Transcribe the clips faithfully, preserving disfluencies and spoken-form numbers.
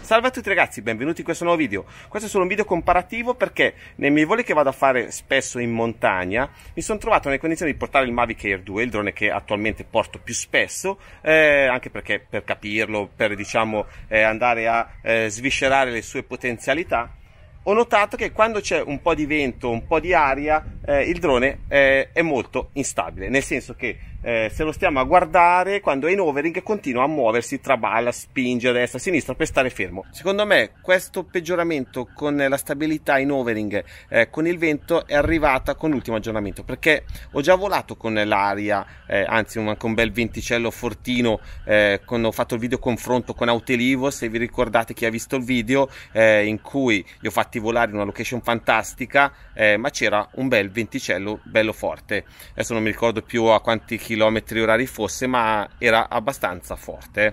Salve a tutti ragazzi, benvenuti in questo nuovo video. Questo è solo un video comparativo perché nei miei voli che vado a fare spesso in montagna mi sono trovato nelle condizioni di portare il Mavic Air due, il drone che attualmente porto più spesso, eh, anche perché per capirlo, per diciamo eh, andare a eh, sviscerare le sue potenzialità. Ho notato che quando c'è un po' di vento, un po' di aria, eh, il drone eh, è molto instabile, nel senso che eh, se lo stiamo a guardare, quando è in overing continua a muoversi, traballa, spinge a destra, a sinistra per stare fermo. Secondo me questo peggioramento con la stabilità in overing eh, con il vento è arrivata con l'ultimo aggiornamento, perché ho già volato con l'aria, eh, anzi un, anche un bel venticello fortino, eh, quando ho fatto il video confronto con Autelivo, se vi ricordate, chi ha visto il video eh, in cui gli ho fatti volare in una location fantastica, eh, ma c'era un bel venticello bello forte. Adesso non mi ricordo più a quanti chilometri orari fosse, ma era abbastanza forte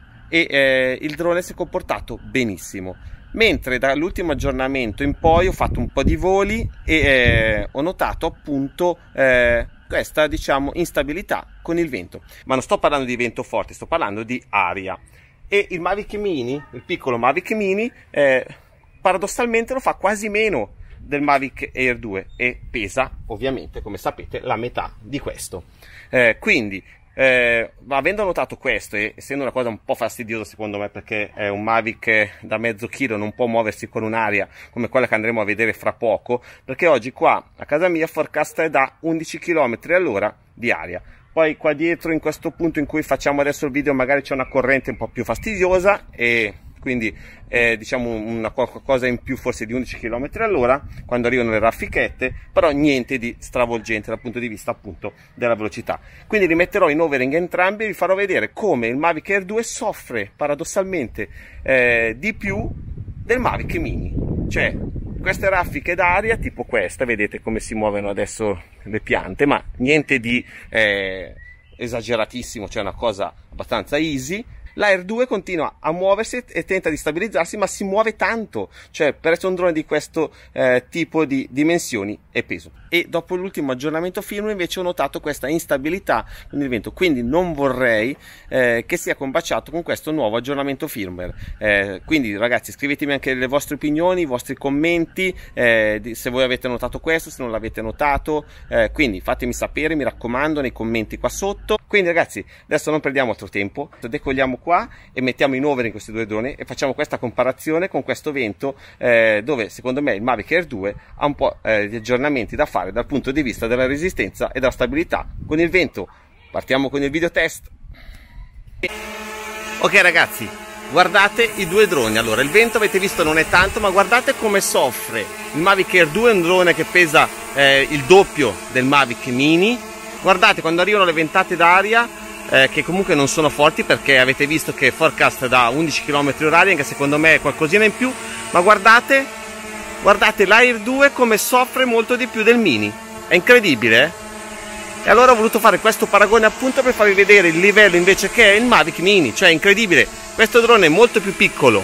e eh, il drone si è comportato benissimo. Mentre dall'ultimo aggiornamento in poi ho fatto un po' di voli e eh, ho notato appunto eh, questa diciamo instabilità con il vento, ma non sto parlando di vento forte, sto parlando di aria. E il Mavic Mini, il piccolo Mavic Mini, eh, paradossalmente lo fa quasi meno del Mavic Air due e pesa ovviamente, come sapete, la metà di questo. Eh, quindi eh, avendo notato questo, e essendo una cosa un po' fastidiosa secondo me, perché è un Mavic da mezzo chilo, non può muoversi con un'aria come quella che andremo a vedere fra poco, perché oggi qua a casa mia forecast è da undici chilometri all'ora di aria. Poi qua dietro, in questo punto in cui facciamo adesso il video, magari c'è una corrente un po' più fastidiosa e quindi eh, diciamo una qualcosa in più forse di undici chilometri all'ora quando arrivano le raffichette, però niente di stravolgente dal punto di vista appunto della velocità. Quindi li metterò in overing entrambi e vi farò vedere come il Mavic Air due soffre paradossalmente eh, di più del Mavic Mini. Cioè queste raffiche d'aria tipo questa, vedete come si muovono adesso le piante, ma niente di eh, esageratissimo, cioè una cosa abbastanza easy. L'Air due continua a muoversi e tenta di stabilizzarsi, ma si muove tanto, cioè per essere un drone di questo eh, tipo di dimensioni e peso. E dopo l'ultimo aggiornamento firmware invece ho notato questa instabilità con il vento, quindi non vorrei eh, che sia combaciato con questo nuovo aggiornamento firmware. Eh, quindi ragazzi, scrivetemi anche le vostre opinioni, i vostri commenti, eh, se voi avete notato questo, se non l'avete notato, eh, quindi fatemi sapere, mi raccomando, nei commenti qua sotto. Quindi ragazzi, adesso non perdiamo altro tempo, decolliamo qua e mettiamo in overing questi due droni e facciamo questa comparazione con questo vento, eh, dove secondo me il Mavic Air due ha un po' eh, di aggiornamenti da fare dal punto di vista della resistenza e della stabilità con il vento. Partiamo con il video test. Ok ragazzi, guardate i due droni. Allora, il vento avete visto non è tanto, ma guardate come soffre. Il Mavic Air due è un drone che pesa eh, il doppio del Mavic Mini. Guardate quando arrivano le ventate d'aria, eh, che comunque non sono forti, perché avete visto che forecast da undici chilometri orari, anche secondo me è qualcosina in più, ma guardate guardate l'Air due come soffre molto di più del Mini. È incredibile, eh? E allora ho voluto fare questo paragone appunto per farvi vedere il livello invece che è il Mavic Mini. Cioè è incredibile, questo drone è molto più piccolo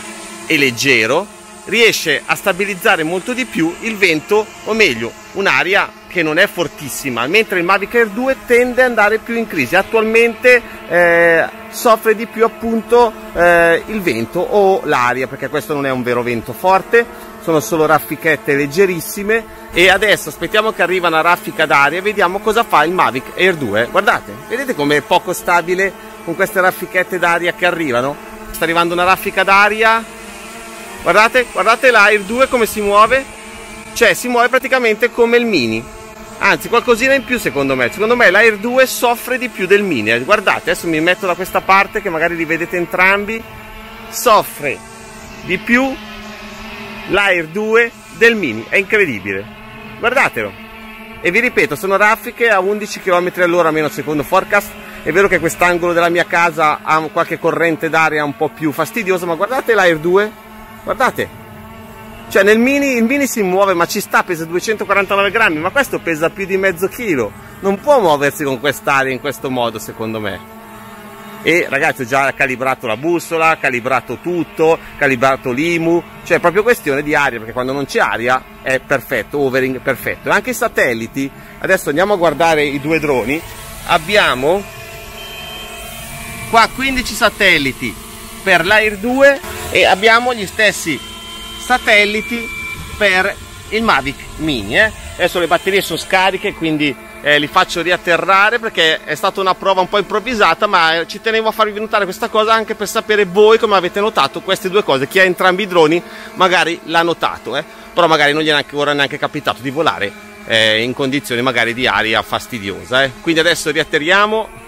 e leggero, riesce a stabilizzare molto di più il vento, o meglio un'aria che non è fortissima, mentre il Mavic Air due tende ad andare più in crisi. Attualmente eh, soffre di più appunto eh, il vento o l'aria, perché questo non è un vero vento forte, sono solo raffichette leggerissime. E adesso aspettiamo che arriva una raffica d'aria e vediamo cosa fa il Mavic Air due. Guardate, vedete com'è poco stabile con queste raffichette d'aria che arrivano? Sta arrivando una raffica d'aria, guardate, guardate l'Air due come si muove, cioè si muove praticamente come il Mini, anzi qualcosina in più secondo me. Secondo me l'Air due soffre di più del Mini. Guardate, adesso mi metto da questa parte che magari li vedete entrambi, soffre di più l'Air due del Mini, è incredibile, guardatelo. E vi ripeto, sono raffiche a undici chilometri all'ora meno secondo forecast. È vero che quest'angolo della mia casa ha qualche corrente d'aria un po' più fastidiosa, ma guardate l'Air due, guardate, cioè nel Mini, il Mini si muove ma ci sta, pesa duecentoquarantanove grammi, ma questo pesa più di mezzo chilo, non può muoversi con quest'aria in questo modo secondo me. E ragazzi, ho già calibrato la bussola, calibrato tutto, calibrato l'I M U, cioè è proprio questione di aria, perché quando non c'è aria è perfetto, overing perfetto. E anche i satelliti, adesso andiamo a guardare i due droni, abbiamo qua quindici satelliti, per l'Air due e abbiamo gli stessi satelliti per il Mavic Mini. Eh? Adesso le batterie sono scariche, quindi eh, li faccio riatterrare perché è stata una prova un po' improvvisata, ma ci tenevo a farvi notare questa cosa anche per sapere voi come avete notato queste due cose. Chi ha entrambi i droni magari l'ha notato, eh? Però magari non gli è ancora neanche capitato di volare eh, in condizioni magari di aria fastidiosa. Eh? Quindi adesso riatterriamo.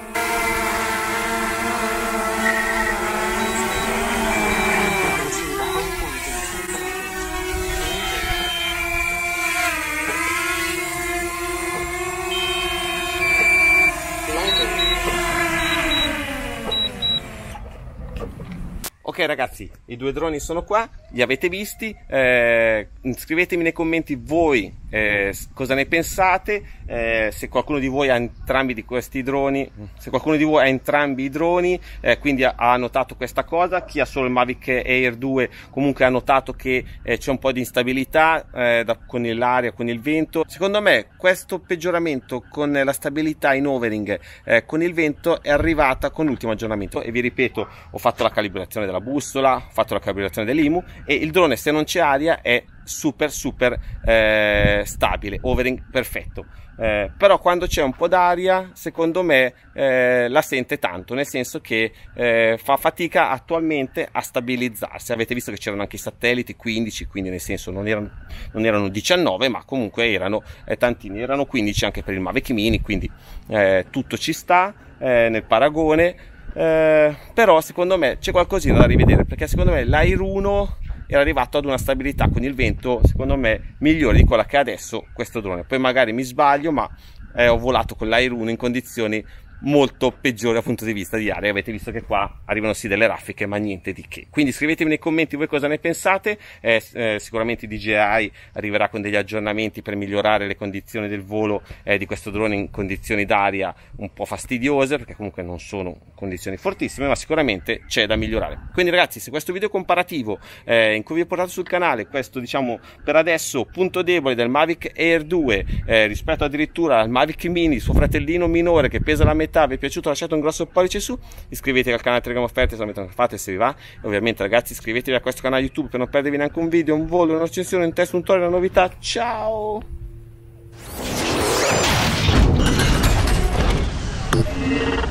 Ok ragazzi, i due droni sono qua, li avete visti, eh, scrivetemi nei commenti voi eh, cosa ne pensate, eh, se qualcuno di voi ha entrambi di questi droni, se qualcuno di voi ha entrambi i droni, eh, quindi ha, ha notato questa cosa. Chi ha solo il Mavic Air due comunque ha notato che eh, c'è un po' di instabilità eh, da, con l'aria, con il vento. Secondo me questo peggioramento con la stabilità in overing eh, con il vento è arrivata con l'ultimo aggiornamento e vi ripeto, ho fatto la calibrazione della bussola, ho fatto la calibrazione dell'I M U e il drone, se non c'è aria, è super super eh, stabile, overing perfetto. Eh, però quando c'è un po' d'aria, secondo me eh, la sente tanto, nel senso che eh, fa fatica attualmente a stabilizzarsi. Avete visto che c'erano anche i satelliti quindici, quindi nel senso non erano, non erano diciannove, ma comunque erano eh, tantini, erano quindici anche per il Mavic Mini, quindi eh, tutto ci sta eh, nel paragone. Eh, però secondo me c'è qualcosina da rivedere, perché secondo me l'Air uno era arrivato ad una stabilità con il vento secondo me migliore di quella che ha adesso questo drone. Poi magari mi sbaglio, ma eh, ho volato con l'Air uno in condizioni molto peggiori dal punto di vista di aria. Avete visto che qua arrivano sì delle raffiche, ma niente di che. Quindi scrivetemi nei commenti voi cosa ne pensate. eh, eh, sicuramente D J I arriverà con degli aggiornamenti per migliorare le condizioni del volo eh, di questo drone in condizioni d'aria un po' fastidiose, perché comunque non sono condizioni fortissime, ma sicuramente c'è da migliorare. Quindi ragazzi, se questo video comparativo eh, in cui vi ho portato sul canale, questo diciamo per adesso punto debole del Mavic Air due eh, rispetto addirittura al Mavic Mini, suo fratellino minore che pesa la metà, vi è piaciuto, lasciate un grosso pollice su, iscrivetevi al canale Telegram Offerte se non fate, se vi va, e ovviamente ragazzi iscrivetevi a questo canale YouTube per non perdervi neanche un video, un volo, una recensione, un test, un tutorial, una novità. Ciao!